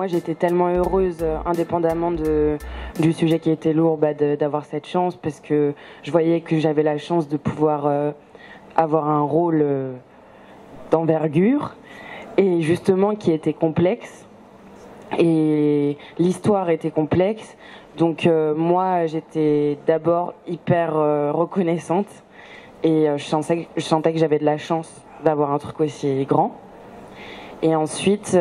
moi j'étais tellement heureuse, indépendamment du sujet qui était lourd, d'avoir cette chance, parce que je voyais que j'avais la chance de pouvoir avoir un rôle d'envergure, et justement qui était complexe, et l'histoire était complexe. Donc moi j'étais d'abord hyper reconnaissante, et je sentais que j'avais de la chance d'avoir un truc aussi grand. Et ensuite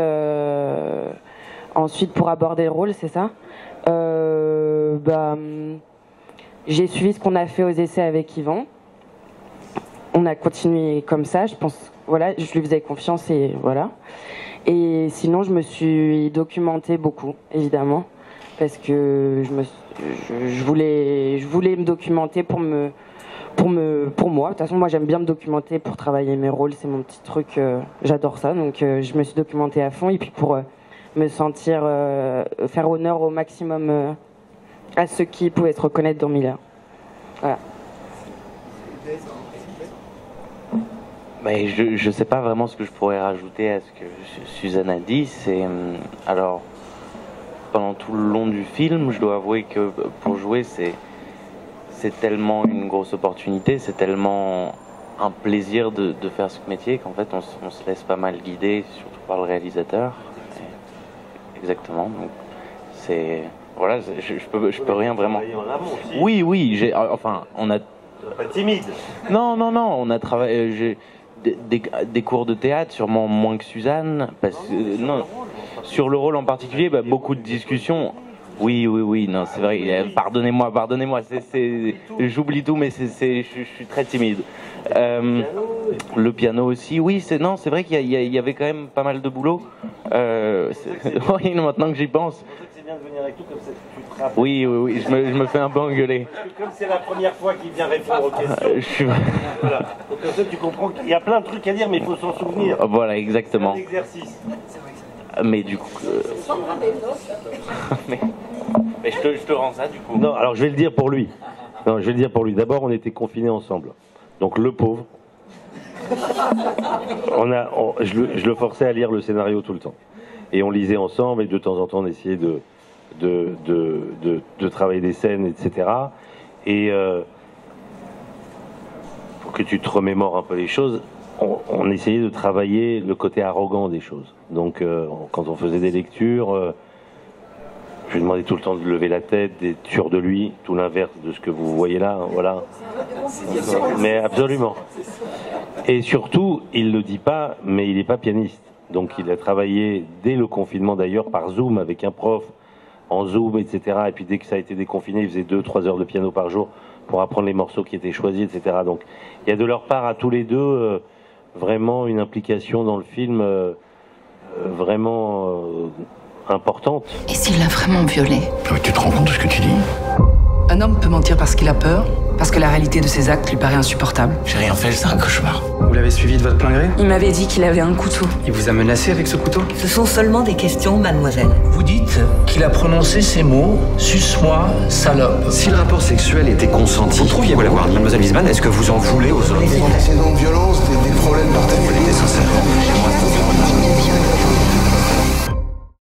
pour aborder le rôle, c'est ça, j'ai suivi ce qu'on a fait aux essais avec Yvan. On a continué comme ça, je pense, voilà, je lui faisais confiance et voilà. Et sinon, je me suis documentée beaucoup, évidemment, parce que je voulais me documenter pour moi. De toute façon, moi, j'aime bien me documenter pour travailler mes rôles, c'est mon petit truc, j'adore ça. Donc, je me suis documentée à fond, et puis pour me sentir, faire honneur au maximum à ceux qui pouvaient se reconnaître dans Miller. Voilà. Mais je sais pas vraiment ce que je pourrais rajouter à ce que Suzanne a dit. C'est alors pendant tout le long du film, je dois avouer que pour jouer, c'est tellement une grosse opportunité, c'est tellement un plaisir de faire ce métier qu'en fait on se laisse pas mal guider, surtout par le réalisateur. Exactement. Donc c'est voilà, je peux rien vraiment. Oui, enfin on a. Pas timide. Non, on a travaillé. J'ai des cours de théâtre, sûrement moins que Suzanne, parce que non, sur le rôle en particulier, beaucoup de discussions. Oui, non, c'est vrai. Pardonnez-moi. J'oublie tout, mais je suis très timide. Le piano aussi, oui, c'est vrai qu'il y avait quand même pas mal de boulot. Oui, maintenant que j'y pense. C'est bien de venir avec nous, comme ça tu te rappelles. Oui, je me fais un peu engueuler. Comme c'est la première fois qu'il vient répondre aux questions. Voilà. Donc comme ça tu comprends qu'il y a plein de trucs à dire, mais il faut s'en souvenir. Voilà, exactement. C'est un exercice. Mais du coup. mais je te rends ça du coup. Non, alors je vais le dire pour lui. D'abord, on était confinés ensemble. Donc le pauvre. Je le forçais à lire le scénario tout le temps. Et on lisait ensemble, et de temps en temps on essayait de travailler des scènes, etc. Et pour que tu te remémores un peu les choses, on essayait de travailler le côté arrogant des choses. Donc quand on faisait des lectures, je lui demandais tout le temps de lever la tête, d'être sûr de lui, tout l'inverse de ce que vous voyez là, hein, voilà. Mais absolument. Et surtout, il le dit pas, mais il n'est pas pianiste. Donc il a travaillé dès le confinement d'ailleurs par Zoom avec un prof en Zoom, etc. Et puis dès que ça a été déconfiné, il faisait 2-3 heures de piano par jour pour apprendre les morceaux qui étaient choisis, etc. Donc il y a de leur part à tous les deux vraiment une implication dans le film vraiment importante. Et s'il l'a vraiment violée? Tu te rends compte de ce que tu dis? Un homme peut mentir parce qu'il a peur, parce que la réalité de ses actes lui paraît insupportable. J'ai rien fait, c'est un cauchemar. Vous l'avez suivi de votre plein gré? Il m'avait dit qu'il avait un couteau. Il vous a menacé avec ce couteau? Ce sont seulement des questions, mademoiselle. Vous dites qu'il a prononcé ces mots, suce-moi, salope. Si le rapport sexuel était consenti, vous trouviez la voir, mademoiselle Wiesmann, est-ce que vous en voulez aux autres? Des antécédents de violence, des problèmes par téléphone. Elle était sincère.